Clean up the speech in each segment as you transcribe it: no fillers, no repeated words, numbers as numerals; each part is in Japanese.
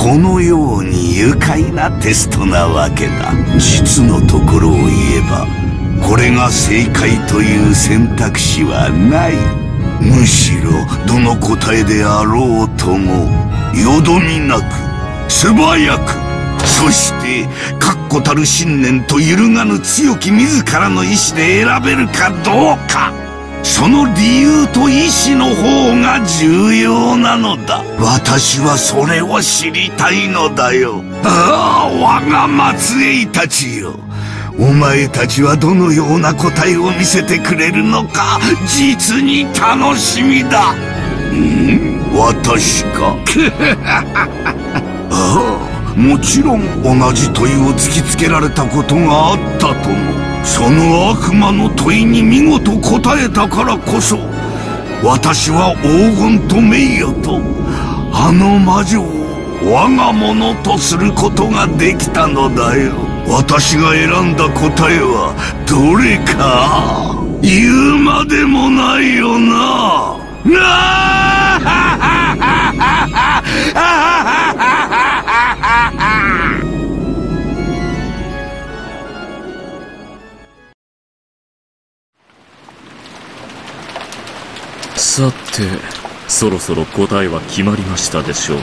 このように愉快なテストなわけだ。実のところを言えば、これが正解という選択肢はない。むしろどの答えであろうともよどみなく素早く、そして確固たる信念と揺るがぬ強き自らの意志で選べるかどうか、その理由と意志の方が重要なのだ。私はそれを知りたいのだよ。ああ、我が末裔たちよ。お前たちはどのような答えを見せてくれるのか、実に楽しみだ。私か。ああ、もちろん同じ問いを突きつけられたことがあったとも。その悪魔の問いに見事答えたからこそ、私は黄金と名誉とあの魔女を我が物とすることができたのだよ。私が選んだ答えはどれか言うまでもないよな。 さて、そろそろ答えは決まりましたでしょうか？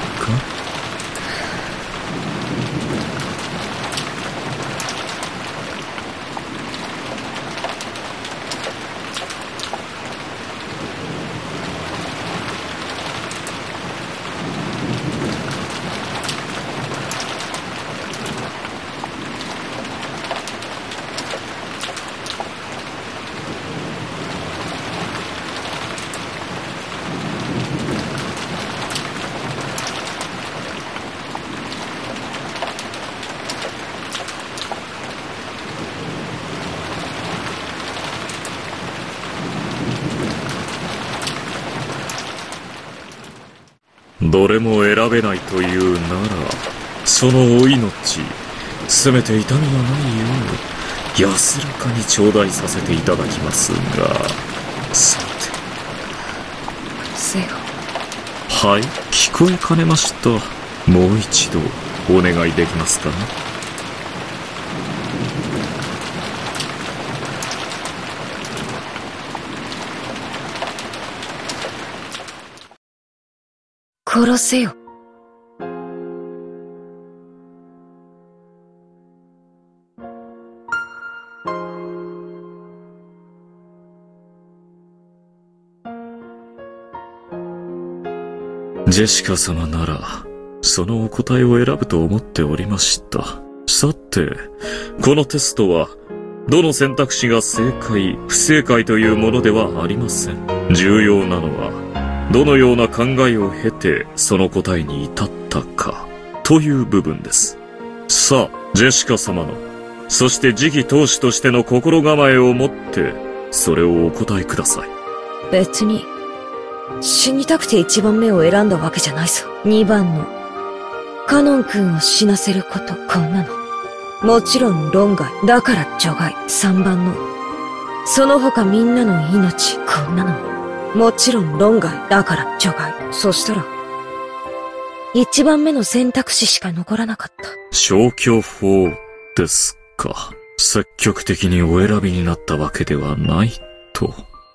どれも選べないというなら、そのお命、せめて痛みがないよう安らかに頂戴させていただきますが、さて。 せよ。 はい、聞こえかねました。もう一度お願いできますか？ 殺せよ。 ジェシカ様ならそのお答えを選ぶと思っておりました。さて、このテストはどの選択肢が正解不正解というものではありません。重要なのはどのような考えを経てその答えに至ったかという部分です。さあ、ジェシカ様の、そして次期当主としての心構えを持ってそれをお答えください。 別に死にたくて1番目を選んだわけじゃないぞ。2番のカノン君を死なせること、こんなのもちろん論外だから除外。3番のその他みんなの命、こんなのもちろん論外だから除外。そしたら1番目の選択肢しか残らなかった。 消去法ですか。積極的にお選びになったわけではないと。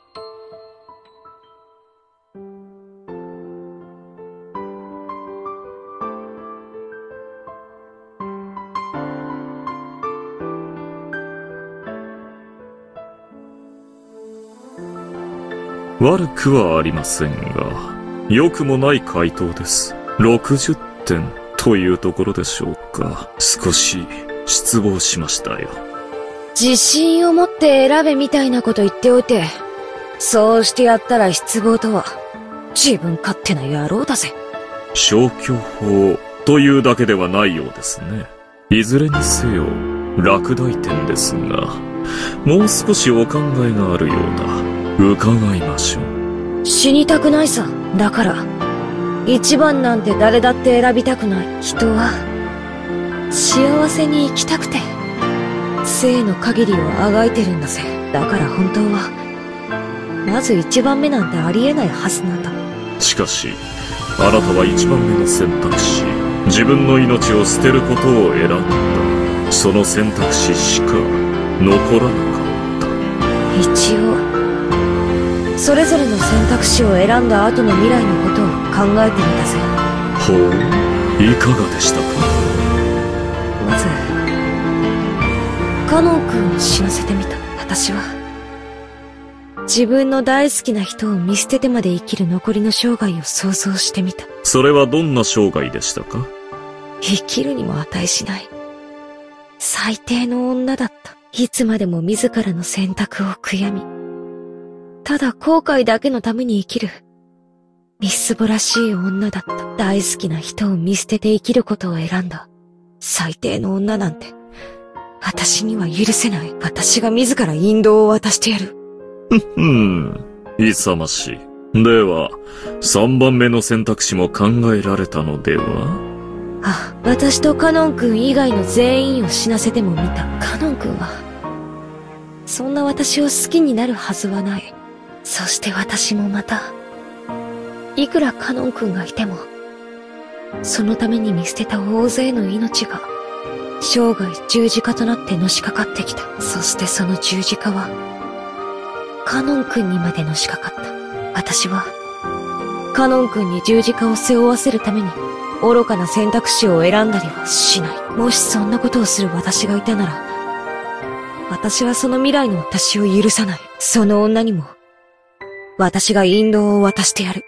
悪くはありませんが、良くもない回答です。60点というところでしょうか。少し失望しましたよ。 自信を持って選べみたいなこと言っておいて、そうしてやったら失望とは自分勝手な野郎だぜ。 消去法というだけではないようですね。いずれにせよ落第点ですが、もう少しお考えがあるようだ。伺いましょう。 死にたくないさ。だから1番なんて誰だって選びたくない。人は幸せに生きたくて生の限りをあがいてるんだぜ。だから本当はまず1番目なんてありえないはずなんだ。 しかしあなたは1番目の選択肢自分の命を捨てることを選んだ。その選択肢しか残らなかった。 一応それぞれの選択肢を選んだ後の未来のことを考えてみたぜ。 ほう、いかがでしたか？ まずカノン君を死なせてみた。私は自分の大好きな人を見捨ててまで生きる残りの生涯を想像してみた。 それはどんな生涯でしたか？ 生きるにも値しない最低の女だった。いつまでも自らの選択を悔やみ、ただ後悔だけのために生きるみすぼらしい女だった。大好きな人を見捨てて生きることを選んだ最低の女なんて私には許せない。私が自ら引導を渡してやる。 勇ましい。では3番目の選択肢も考えられたのでは？ あ、私とカノン君以外の全員を死なせても見た。カノン君はそんな私を好きになるはずはない。そして私もまた、いくらカノン君がいてもそのために見捨てた大勢の命が生涯十字架となってのしかかってきた。そしてその十字架はカノン君にまでのしかかった。私はカノン君に十字架を背負わせるために愚かな選択肢を選んだりはしない。もしそんなことをする私がいたなら、私はその未来の私を許さない。その女にも私が引導を渡してやる。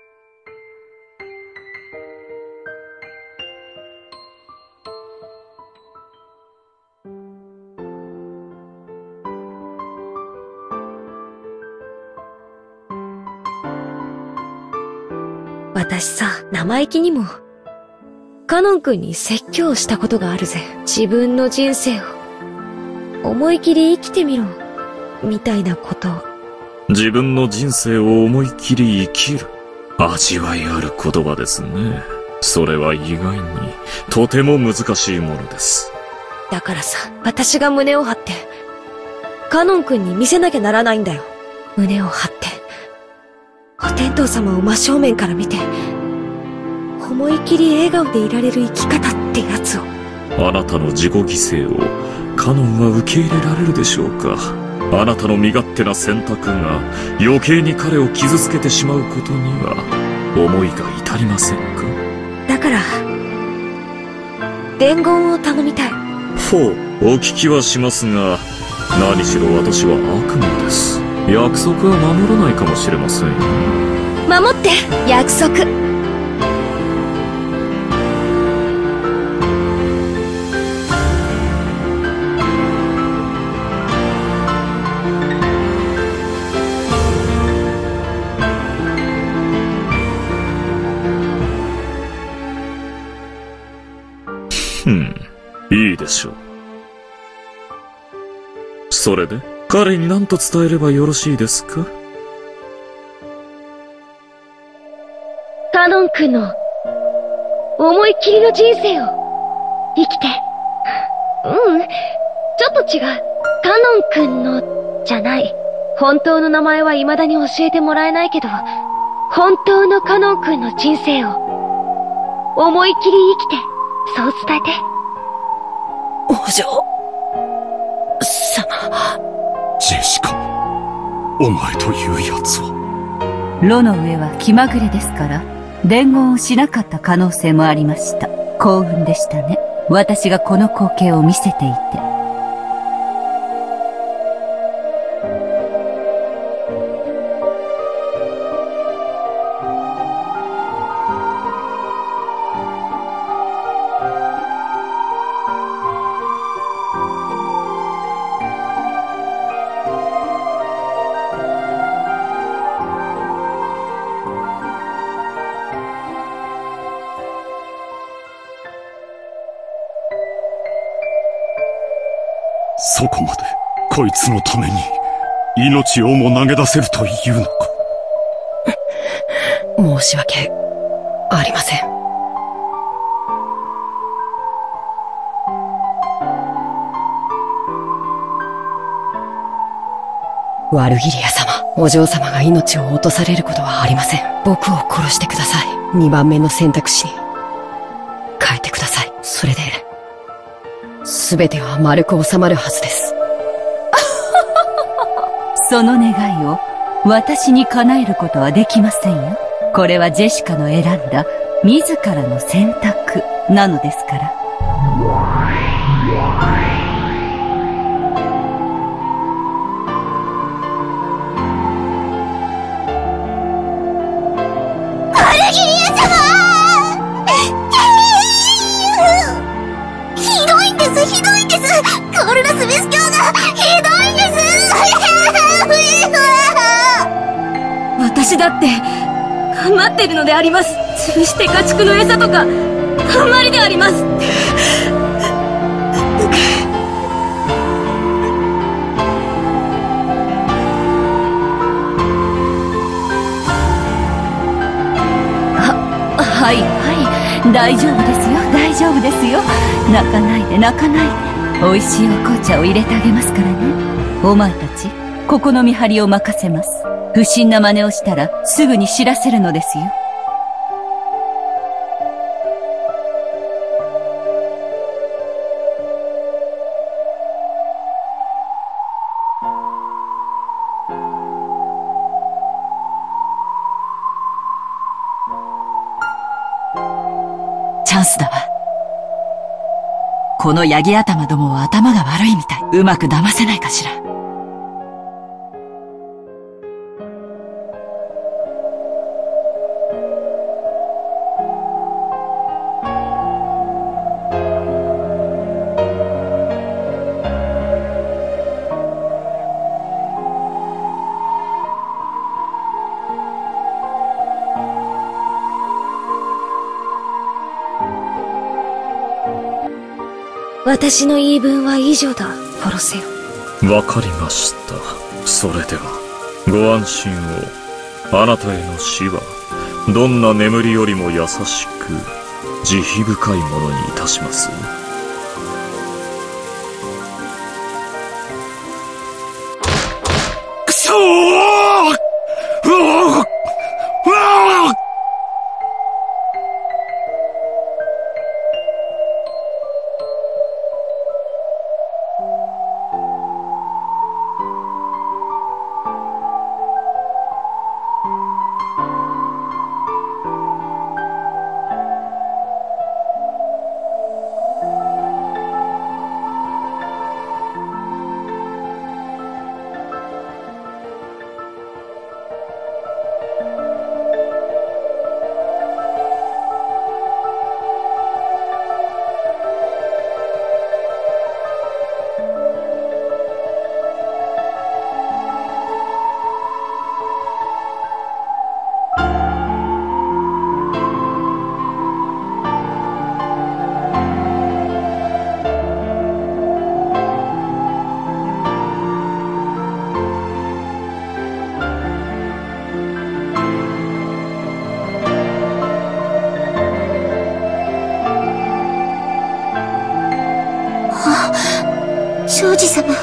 私さ、生意気にもカノン君に説教をしたことがあるぜ。自分の人生を思い切り生きてみろみたいなことを。 自分の人生を思い切り生きる。味わいある言葉ですね。それは意外にとても難しいものです。 だからさ、私が胸を張ってカノン君に見せなきゃならないんだよ。胸を張ってお天道様を真正面から見て思い切り笑顔でいられる生き方ってやつを。 あなたの自己犠牲をカノンは受け入れられるでしょうか？あなたの身勝手な選択が余計に彼を傷つけてしまうことには思いが至りませんか？ だから伝言を頼みたい。 ほう、お聞きはしますが、何しろ私は悪魔です。約束は守らないかもしれませんよ。 守って約束。 いいでしょう。それで彼に何と伝えればよろしいですか？ カノン君の思いっきりの人生を生きて。ちょっと違う。カノン君のじゃない。本当の名前は未だに教えてもらえないけど、本当のカノン君の人生を思いっきり生きて、そう伝えて。 お嬢様。 ジェシカ、お前というやつは。 炉の上は気まぐれですから、伝言をしなかった可能性もありました。幸運でしたね。私がこの光景を見せていて。 そこまでこいつのために命をも投げ出せるというのか。 申し訳ありません。ワルギリア様、お嬢様が命を落とされることはありません。僕を殺してください。2番目の選択肢に帰それで、すべては丸く収まるはずです。 その願いを私に叶えることはできませんよ。これはジェシカの選んだ自らの選択なのですから。 アルギリア様ひどいんです、ひどいんです。コールラス・ベス教がひどいんです。 私だって頑張ってるのであります。潰して家畜の餌とかあんまりであります。 はいはい、大丈夫ですよ、大丈夫ですよ。泣かないで、泣かないで。美味しいお紅茶を入れてあげますからね。お前たち、ここの見張りを任せます。不審な真似をしたらすぐに知らせるのですよ。 チャンスだわ。このヤギ頭どもは頭が悪いみたい。うまく騙せないかしら。 私の言い分は以上だ、殺せよ。 わかりました。それでは、ご安心を。あなたへの死は、どんな眠りよりも優しく、慈悲深いものにいたします。 くそー！ 庄司様。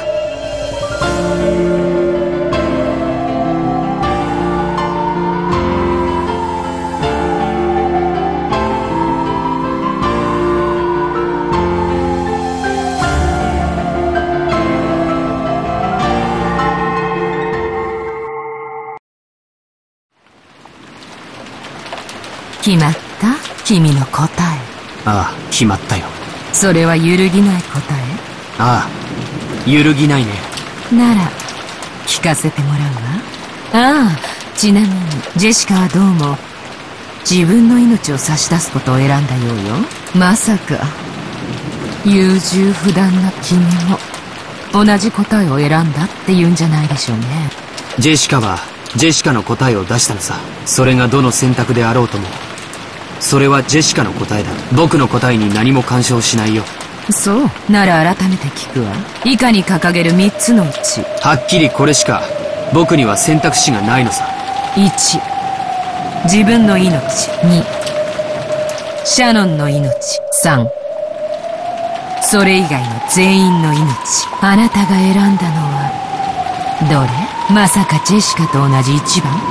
決まった？君の答え。 ああ、決まったよ。 それは揺るぎない答え？ ああ、揺るぎないね。 なら、聞かせてもらうわ。ああ、ちなみに、ジェシカはどうも、自分の命を差し出すことを選んだようよ。まさか、優柔不断な君も、同じ答えを選んだって言うんじゃないでしょうね。 ジェシカは、ジェシカの答えを出したのさ。それがどの選択であろうとも。それはジェシカの答えだ。僕の答えに何も干渉しないよ。 そう。なら改めて聞くわ。以下に掲げる3つのうち。 はっきりこれしか、僕には選択肢がないのさ。 1、自分の命。2、シャノンの命。3、それ以外の全員の命。あなたが選んだのは、どれ？まさかジェシカと同じ1番？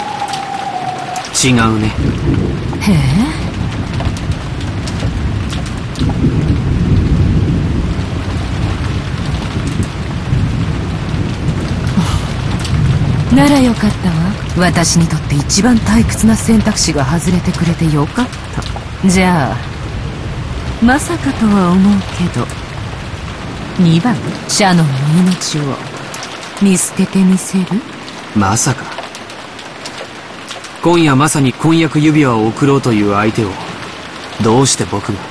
違うね。 へえ。 ならよかったわ。私にとって一番退屈な選択肢が外れてくれてよかった。じゃあまさかとは思うけど、2番シャノンの命を見捨ててみせる？ まさか今夜まさに婚約指輪を贈ろうという相手をどうして僕が。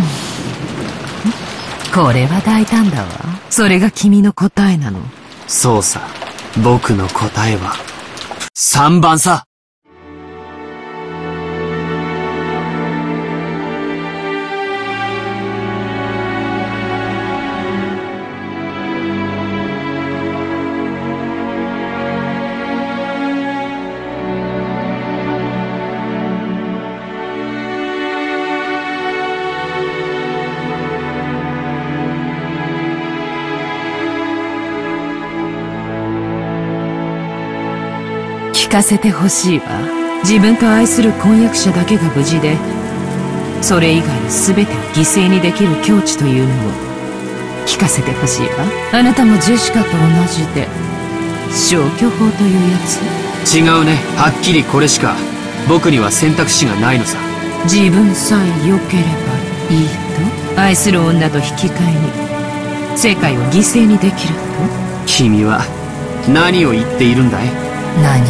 これは大胆だわ。それが君の答えなの。 そうさ、僕の答えは3番さ。 聞かせてほしいわ。自分と愛する婚約者だけが無事で、それ以外の全てを犠牲にできる境地というのを聞かせてほしいわ。あなたもジェシカと同じで消去法というやつ？ 違うね。はっきりこれしか僕には選択肢がないのさ。 自分さえ良ければいいと？愛する女と引き換えに世界を犠牲にできると？ 君は何を言っているんだい？ 何？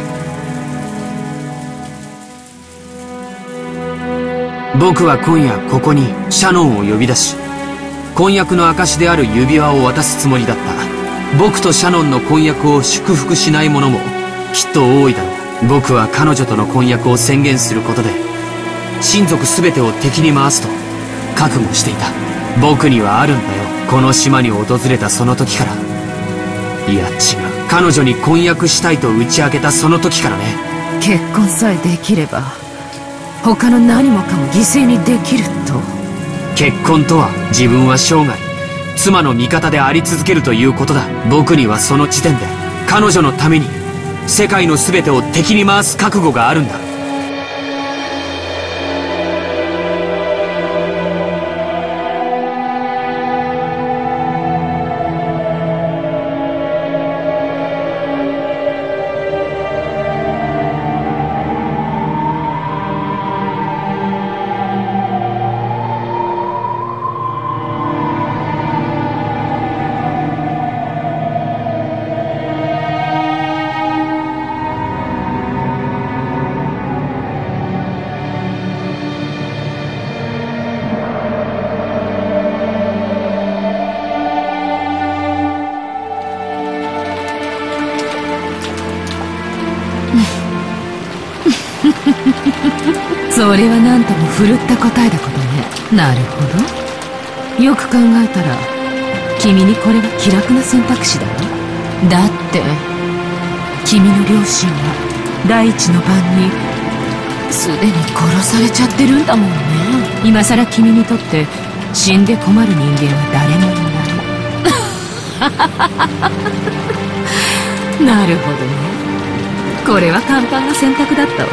僕は今夜ここにシャノンを呼び出し、婚約の証である指輪を渡すつもりだった。僕とシャノンの婚約を祝福しない者もきっと多いだろう。僕は彼女との婚約を宣言することで親族全てを敵に回すと覚悟していた。僕にはあるんだよ。この島に訪れたその時から。いや違う、彼女に婚約したいと打ち明けたその時からね。 結婚さえできれば他の何もかも犠牲にできると？ 結婚とは自分は生涯妻の味方であり続けるということだ。僕にはその時点で彼女のために世界の全てを敵に回す覚悟があるんだ。 それは何とも振るった答えだことね。なるほど。よく考えたら君にこれは気楽な選択肢だわ。だって君の両親は第一の晩にすでに殺されちゃってるんだもんね。今さら君にとって死んで困る人間は誰もいない。なるほどね。これは簡単な選択だったわ。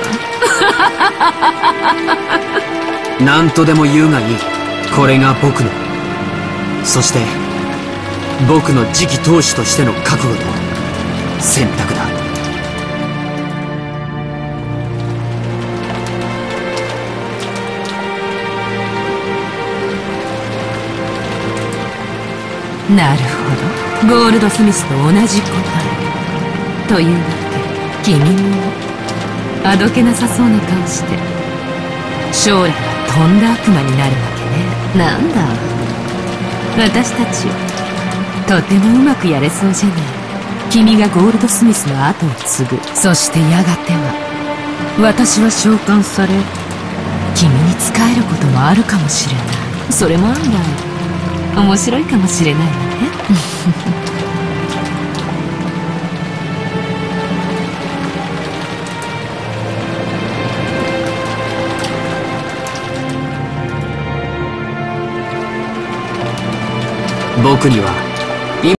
何とでも言うがいい。これが僕の、そして僕の次期当主としての覚悟と選択だ。 なるほど。ゴールドスミスと同じ答えというわけ。君もあどけなさそうな顔して将来はとんだ悪魔になるわけね。なんだ、私たちとてもうまくやれそうじゃない。君がゴールドスミスの後を継ぐ。そしてやがては私は召喚され君に仕えることもあるかもしれない。それも案外面白いかもしれないわね。 僕には